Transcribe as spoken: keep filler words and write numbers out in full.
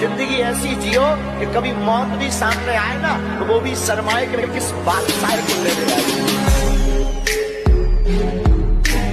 जिंदगी ऐसी जियो कि कभी मौत भी सामने आए ना तो वो भी शर्माए कि किस बादशाह को लेने आए।